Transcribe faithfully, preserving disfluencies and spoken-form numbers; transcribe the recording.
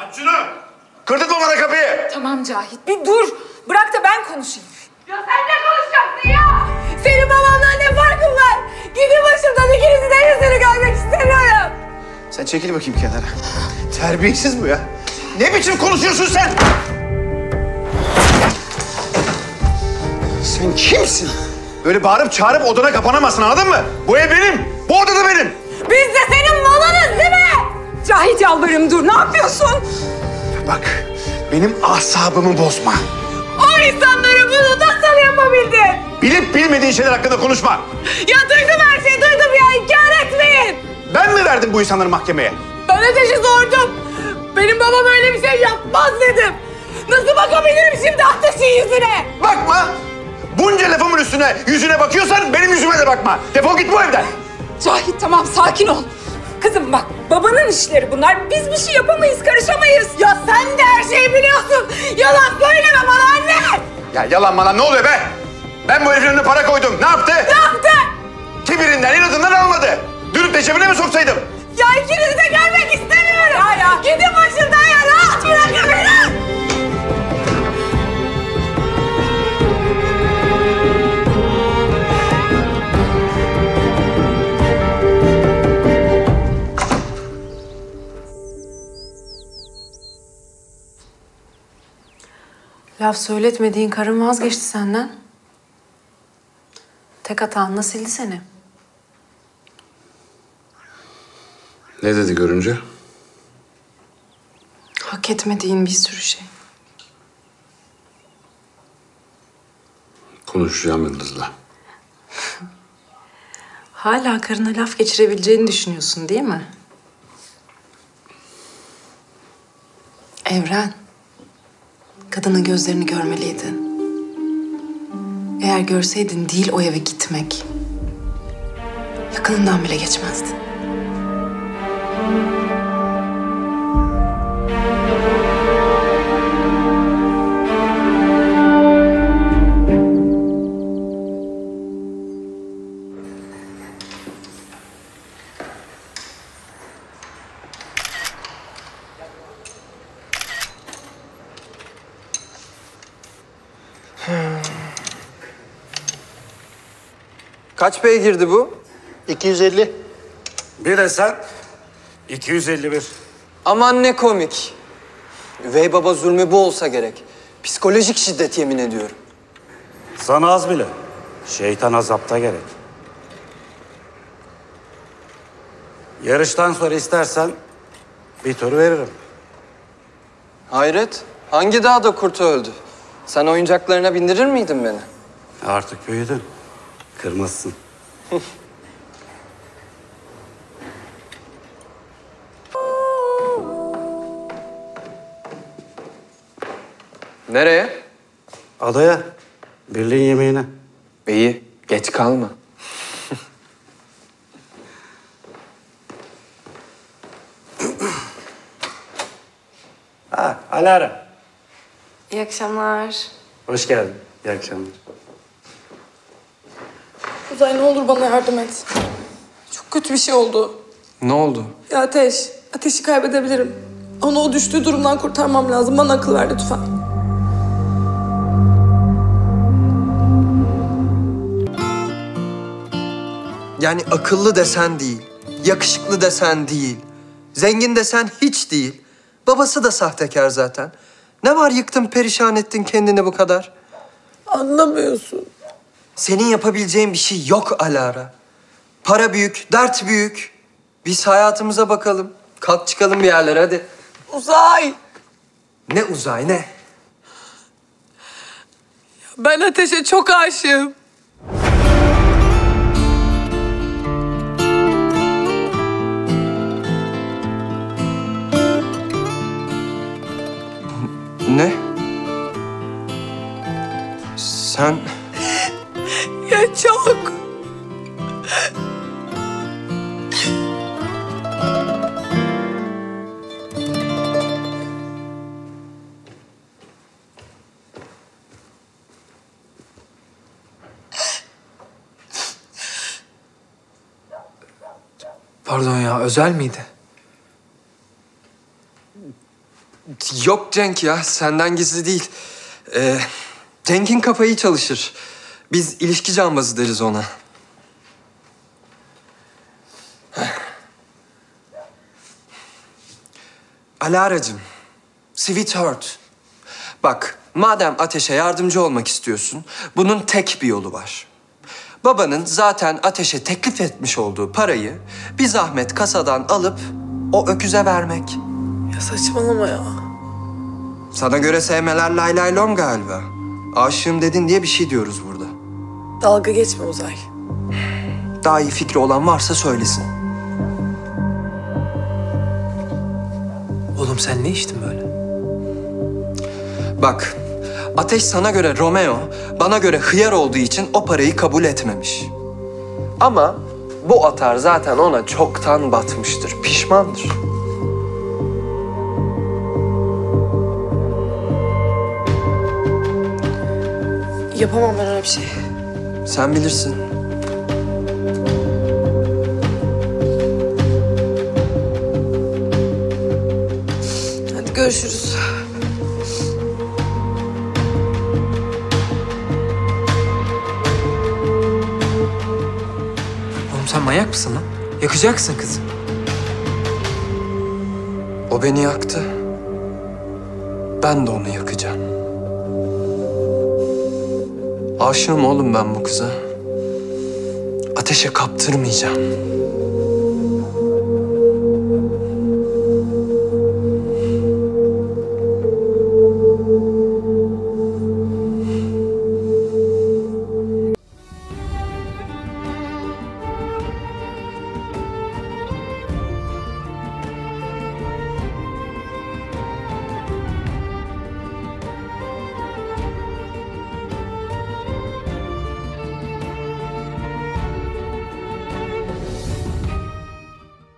Aç şunu! Kırdırtma bana kapıyı! Tamam Cahit, bir dur. Bırak da ben konuşayım. Ya sen ne konuşacaksın ya? Senin babamla ne farkın var? Gidin başımdan, ikinizin de yüzünü görmek istemiyorum. Sen çekil bakayım kenara. Terbiyesiz bu ya. Ne biçim konuşuyorsun sen? Sen kimsin? Böyle bağırıp çağırıp odana kapanamazsın, anladın mı? Bu ev benim, bu oda da benim. Biz de senin malınız değil mi? Cahit yalvarırım dur, ne yapıyorsun? Bak, benim asabımı bozma. O insanlara bunu nasıl yapabildin? Bilip bilmediğin şeyler hakkında konuşma. Ya duydum her şeyi, duydum ya, inkar etmeyin. Ben mi verdim bu insanları mahkemeye? Ben Ateş'i sordum. Benim babam öyle bir şey yapmaz dedim. Nasıl bakabilirim şimdi Ateş'in yüzüne? Bakma! Bunca lafımın üstüne, yüzüne bakıyorsan benim yüzüme de bakma. Defol git bu evden. Cahit tamam, sakin ol. Kızım bak, babanın işleri bunlar. Biz bir şey yapamayız, karışamayız. Ya sen de her şeyi biliyorsun. Yalan söyleme bana anne. Ya yalan bana ne oluyor be? Ben bu herifin önüne para koydum. Ne yaptı? Ne yaptı? Kibirinden, inadından almadı. Dürüp de cebine mi soksaydım? Ya ikinizi de görmek istemiyorum. Ya ya. Gidin başımdan ya, rahat bırakın beni. Laf söyletmediğin karın vazgeçti senden. Tek hatanla sildi seni. Ne dedi görünce? Hak etmediğin bir sürü şey. Konuşacağım Yıldız'la. Hala karına laf geçirebileceğini düşünüyorsun değil mi? Evren, kadının gözlerini görmeliydin. Eğer görseydin değil o eve gitmek, yakınından bile geçmezdin. Kaç beygirdi bu? iki yüz elli. Bir de sen iki yüz elli bir. Aman ne komik. Üvey baba zulmü bu olsa gerek. Psikolojik şiddet yemin ediyorum. Sana az bile. Şeytan azapta gerek. Yarıştan sonra istersen bir tur veririm. Hayret, hangi dağda kurt öldü? Sen oyuncaklarına bindirir miydin beni? Artık büyüdün. Kırmızısın. Nereye? Adaya. Birliğin yemeğine. İyi, geç kalma. Ha, Alara. İyi akşamlar. Hoş geldin. İyi akşamlar. Uzay ne olur bana yardım et. Çok kötü bir şey oldu. Ne oldu? Ya Ateş, Ateş'i kaybedebilirim. Onu o düştüğü durumdan kurtarmam lazım. Bana akıl ver lütfen. Yani akıllı desen değil, yakışıklı desen değil, zengin desen hiç değil. Babası da sahtekar zaten. Ne var yıktın, perişan ettin kendini bu kadar? Anlamıyorsun. Senin yapabileceğin bir şey yok Alara. Para büyük, dert büyük. Biz hayatımıza bakalım. Kalk çıkalım bir yerlere hadi. Uzay! Ne uzay ne? Ben Ateş'e çok aşığım. Ne? Sen... Ya çok. Pardon ya, özel miydi? Yok Cenk ya, senden gizli değil. Ee, Cenk'in kafayı iyi çalışır. Biz ilişki cambazı deriz ona. Alara'cığım, sweetheart. Bak, madem Ateş'e yardımcı olmak istiyorsun, bunun tek bir yolu var. Babanın zaten Ateş'e teklif etmiş olduğu parayı bir zahmet kasadan alıp o öküze vermek. Ya saçmalama ya. Sana göre sevmeler lay lay lom galiba. Aşığım dedin diye bir şey diyoruz burada. Dalga geçme Uzay. Daha iyi fikri olan varsa söylesin. Oğlum sen ne içtin böyle? Bak, Ateş sana göre Romeo, bana göre hıyar olduğu için o parayı kabul etmemiş. Ama bu atar zaten ona çoktan batmıştır, pişmandır. Yapamam ben öyle bir şey. Sen bilirsin. Hadi görüşürüz. Oğlum sen manyak mısın lan? Yakacaksın kızı. O beni yaktı. Ben de onu yakacağım. Aşığım oğlum ben bu kıza. Ateşe kaptırmayacağım.